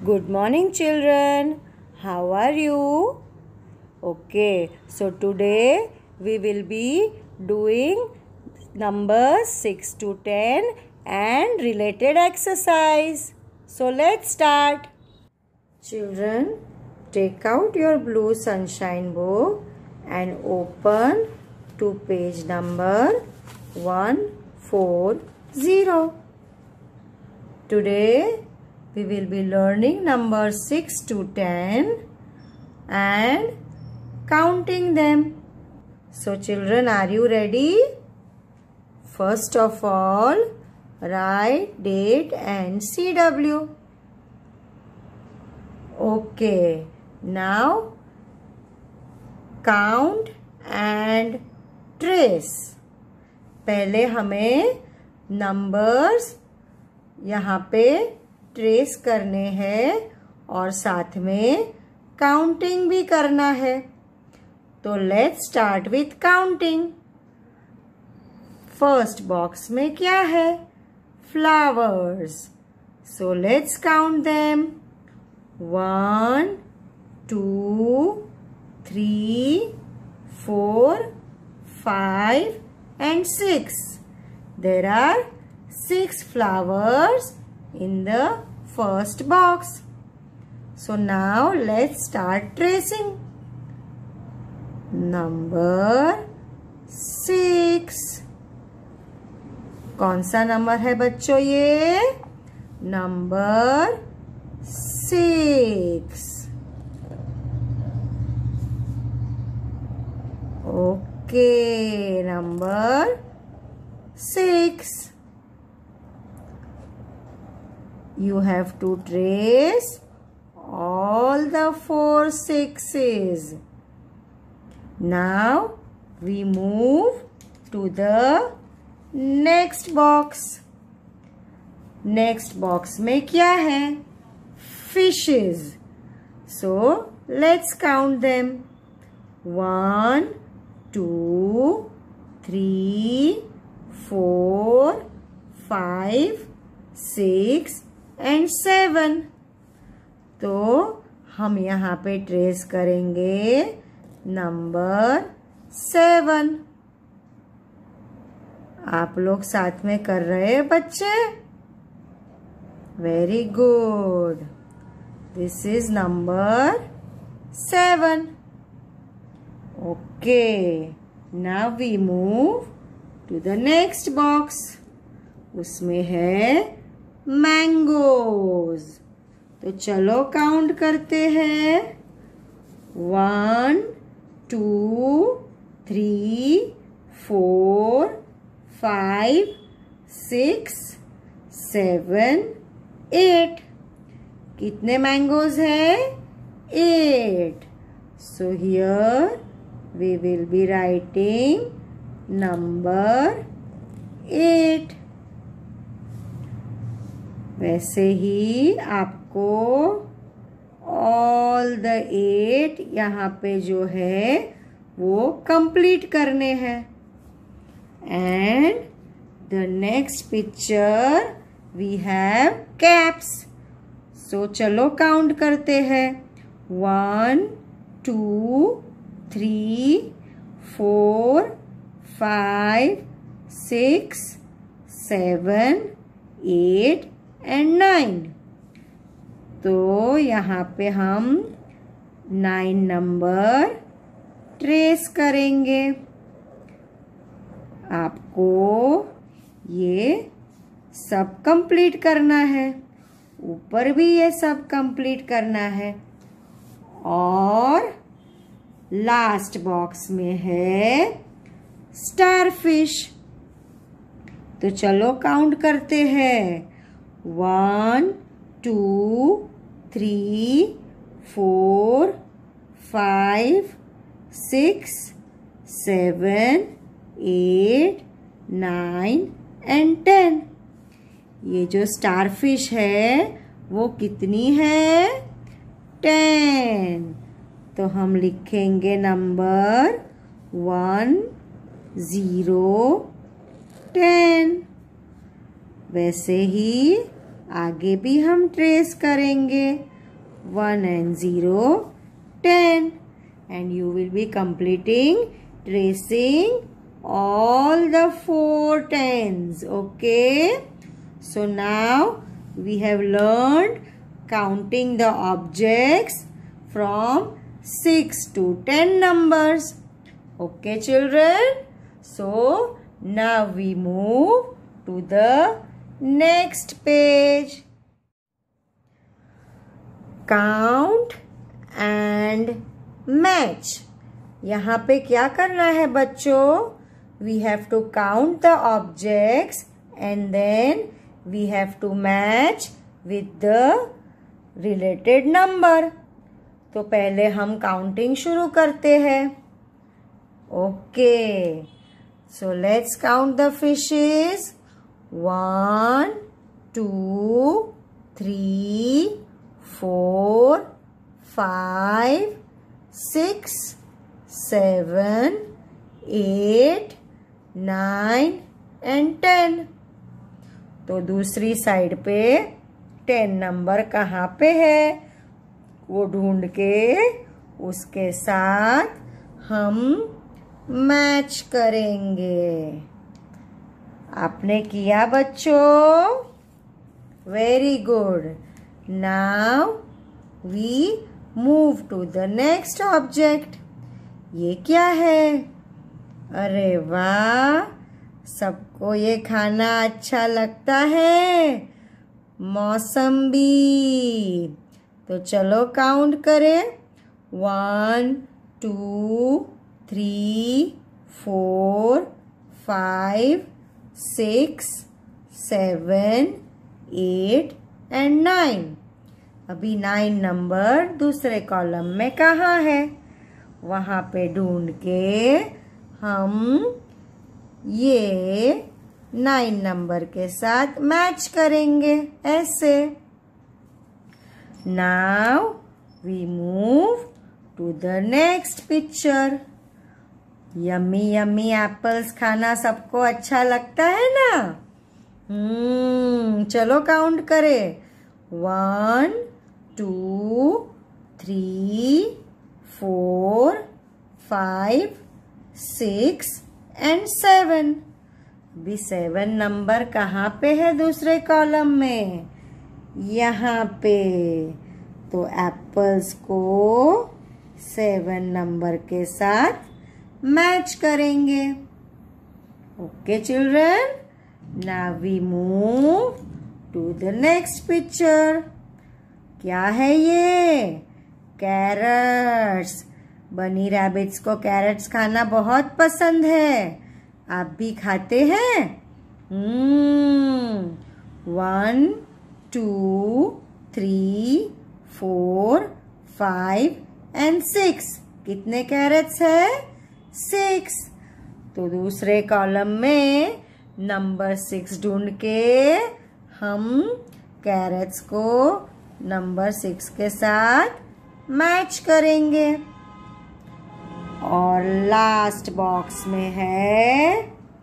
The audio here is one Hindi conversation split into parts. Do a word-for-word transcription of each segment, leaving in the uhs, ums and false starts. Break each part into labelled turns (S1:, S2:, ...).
S1: Good morning, children. How are you? Okay, so today we will be doing numbers six to ten and related exercise. So let's start. Children, take out your blue sunshine book and open to page number one forty. Today we will be learning numbers six to ten and counting them. So children, are you ready? First of all, write date and C W. Okay, now count and trace. पहले हमें नंबर्स यहाँ पे ट्रेस करने हैं और साथ में काउंटिंग भी करना है. तो let's start with counting. First box में क्या है? Flowers. So let's count them. One, two, three, four, five and six. There are six flowers in the first box. So now let's start tracing. Number six. कौन सा नंबर है बच्चों ये? Number six. Okay, number six. You have to trace all the four sixes. Now we move to the next box. Next box में क्या है? Fishes. So let's count them. One, two, three, four, five, six and seven. तो हम यहाँ पे ट्रेस करेंगे नंबर सेवन. आप लोग साथ में कर रहे हैं बच्चे? Very good. This is number seven. Okay, now we move to the next box. उसमें है मैंगोज. तो चलो काउंट करते हैं. One, two, three, four, five, six, seven, eight. कितने मैंगोज है? Eight. So here we will be writing number eight. वैसे ही आपको all the eight यहाँ पे जो है वो complete करने हैं. And the next picture we have caps. So चलो count करते हैं. One, two, three, four, five, six, seven, eight and nine. तो यहाँ पे हम नाइन नंबर ट्रेस करेंगे. आपको ये सब कंप्लीट करना है. ऊपर भी ये सब कंप्लीट करना है. और लास्ट बॉक्स में है स्टारफिश. तो चलो काउंट करते हैं. One, two, three, four, five, six, seven, eight, nine and ten. ये जो स्टारफिश है वो कितनी है? टेन. तो हम लिखेंगे नंबर वन, जीरो, टेन. वैसे ही आगे भी हम ट्रेस करेंगे. one and zero, ten. And you will be completing tracing all the four tens. Okay. So now we have learned counting the objects from six to ten numbers. Okay, children. So now we move to the next page. Count and match. यहाँ पे क्या करना है बच्चों? We have to count the objects and then we have to match with the related number. तो पहले हम काउंटिंग शुरू करते हैं. Okay. So let's count the fishes. One, two, three, four, five, six, seven, eight, nine and ten. तो दूसरी साइड पे टेन नंबर कहाँ पे है वो ढूंढ के उसके साथ हम मैच करेंगे. आपने किया बच्चों? Very good. Now we move to the next object. ये क्या है? अरे वाह, सबको ये खाना अच्छा लगता है. मौसम्बी. तो चलो काउंट करें. One, two, three, four, five, six, seven, eight and nine. अभी नाइन नंबर दूसरे कॉलम में कहाँ है? वहां पे ढूंढ के हम ये नाइन नंबर के साथ मैच करेंगे ऐसे. Now we move to the next picture. Yummy yummy apples खाना सबको अच्छा लगता है ना? हम्म चलो काउंट करें. One, two, three, four, five, six and seven. अभी सेवन नंबर कहाँ पे है दूसरे कॉलम में? यहाँ पे. तो एप्पल्स को सेवन नंबर के साथ मैच करेंगे. Okay children. Now we move to the next picture. क्या है ये? कैरट्स. बनी रैबिट्स को कैरट्स खाना बहुत पसंद है. आप भी खाते हैं? Hmm one, two, three, four, five and six. कितने कैरट्स है? सिक्स. तो दूसरे कॉलम में नंबर सिक्स ढूंढ के हम कैरट्स को नंबर सिक्स के साथ मैच करेंगे. और लास्ट बॉक्स में है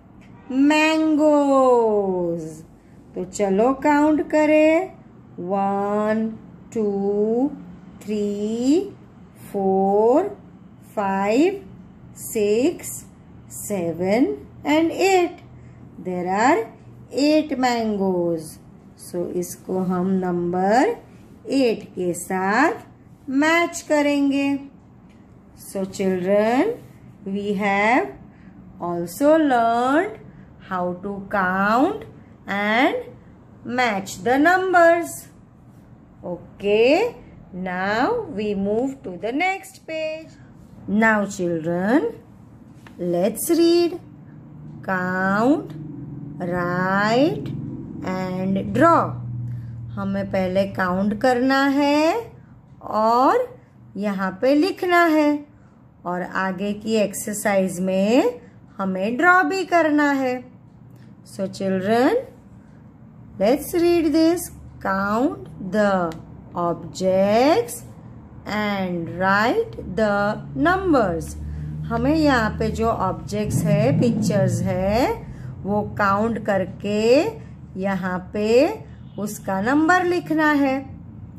S1: मैंगोज. तो चलो काउंट करें. One, two, three, four, five, six, seven and eight. There are eight mangoes. So इसको हम नंबर एट के साथ मैच करेंगे. So children, we have also learned how to count and match the numbers. Okay, now we move to the next page. Now children, let's read, count, write and draw. हमें पहले काउंट करना है और यहाँ पे लिखना है और आगे की एक्सरसाइज में हमें ड्रॉ भी करना है. So children, let's read this. Count the objects and write the numbers. हमें यहाँ पे जो ऑब्जेक्ट्स है, पिक्चर्स है, वो काउंट करके यहाँ पे उसका नंबर लिखना है.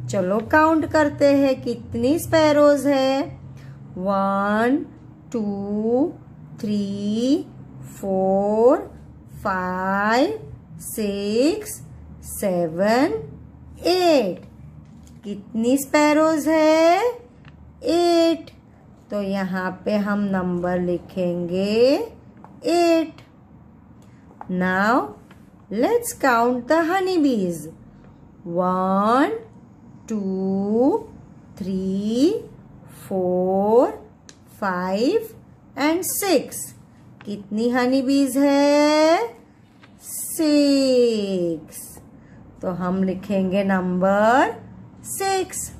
S1: चलो काउंट करते हैं कितनी स्पैरोज है। One, two, three, four, five, six, seven, eight. कितनी स्पैरोज है? एट। तो यहाँ पे हम नंबर लिखेंगे eight. Now let's count the honey bees. One, two, three, four, five and six. कितनी हनी बीज है? सिक्स। तो हम लिखेंगे नंबर सिक्स।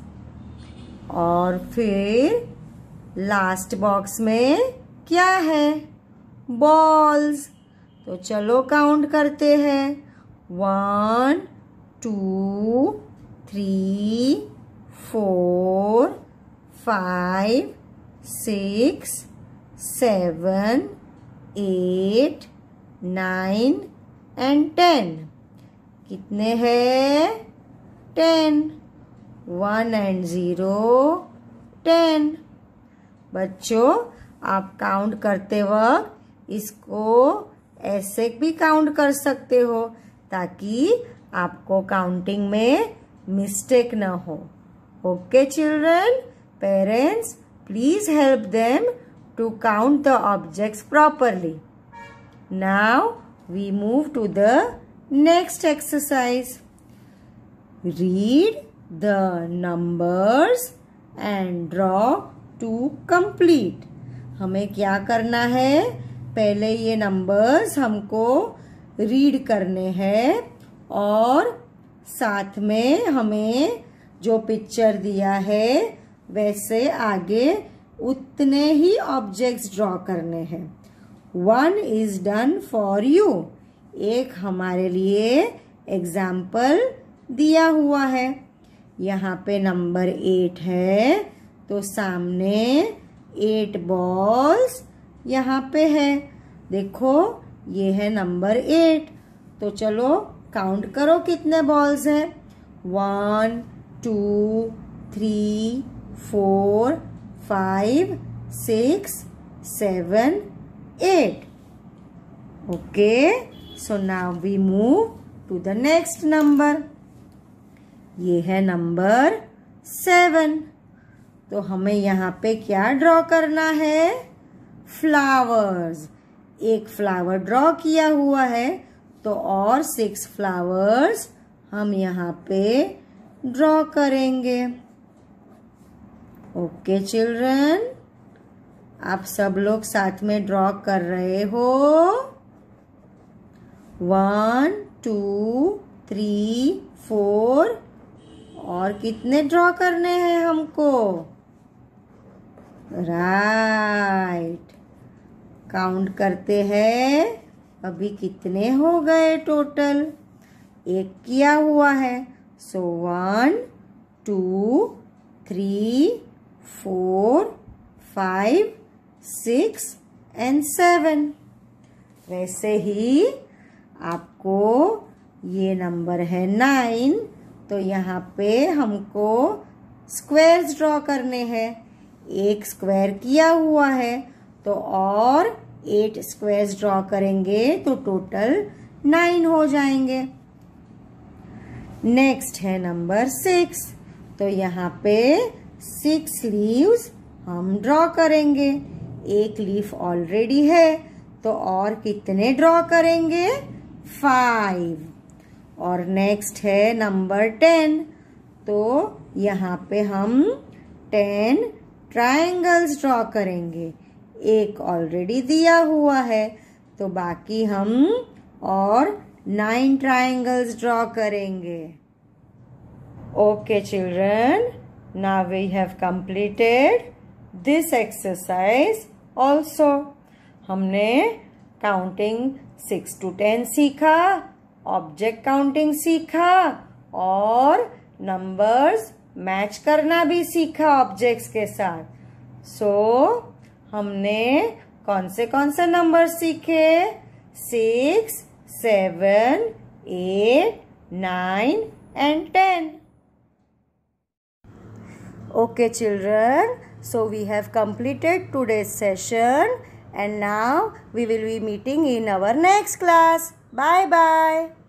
S1: और फिर लास्ट बॉक्स में क्या है? बॉल्स। तो चलो काउंट करते हैं। One, two, three, four, five, six, seven, eight, nine and ten. कितने हैं? Ten. One and zero, ten. बच्चों, आप काउंट करते वक्त इसको ऐसे भी काउंट कर सकते हो ताकि आपको काउंटिंग में मिस्टेक न हो। Okay children, parents please help them to count the objects properly. Now we move to the next exercise. Read the numbers and draw to complete. हमें क्या करना है? पहले ये नंबर्स हमको रीड करने हैं और साथ में हमें जो पिक्चर दिया है वैसे आगे उतने ही ऑब्जेक्ट्स ड्रॉ करने हैं। One is done for you. एक हमारे लिए एग्जाम्पल दिया हुआ है। यहाँ पे नंबर एट है तो सामने एट बॉल्स यहाँ पे है। देखो ये है नंबर एट। तो चलो काउंट करो कितने बॉल्स हैं। One, two, three, four, five, six, seven, eight. Okay, so now we move to the next number. ये है नंबर सेवन। तो हमें यहाँ पे क्या ड्रॉ करना है? फ्लावर्स। एक फ्लावर ड्रॉ किया हुआ है तो और सिक्स फ्लावर्स हम यहाँ पे ड्रॉ करेंगे। ओके चिल्ड्रन, आप सब लोग साथ में ड्रॉ कर रहे हो। वन, टू, थ्री, फोर और कितने ड्रॉ करने हैं हमको? राइट। काउंट करते हैं अभी कितने हो गए टोटल। एक किया हुआ है so one, two, three, four, five, six and seven. वैसे ही आपको ये नंबर है नाइन तो यहाँ पे हमको स्क्वायर्स ड्रॉ करने हैं। एक स्क्वायर किया हुआ है तो और एट स्क्वायर्स ड्रॉ करेंगे तो टोटल नाइन हो जाएंगे। नेक्स्ट है नंबर सिक्स। तो यहाँ पे सिक्स लीव्स हम ड्रॉ करेंगे। एक लीफ ऑलरेडी है तो और कितने ड्रॉ करेंगे? फाइव। और नेक्स्ट है नंबर टेन। तो यहाँ पे हम टेन ट्रायंगल्स ड्रॉ करेंगे। एक ऑलरेडी दिया हुआ है तो बाकी हम और नाइन ट्रायंगल्स ड्रॉ करेंगे। Okay children, now we have completed this exercise also. हमने काउंटिंग सिक्स टू टेन सीखा, ऑब्जेक्ट काउंटिंग सीखा और नंबर्स मैच करना भी सीखा ऑब्जेक्ट्स के साथ। सो so, हमने कौन से कौन से नंबर सीखे? Six, seven, eight, nine and ten. Okay, children. So we have completed today's session and now we will be meeting in our next class. Bye bye.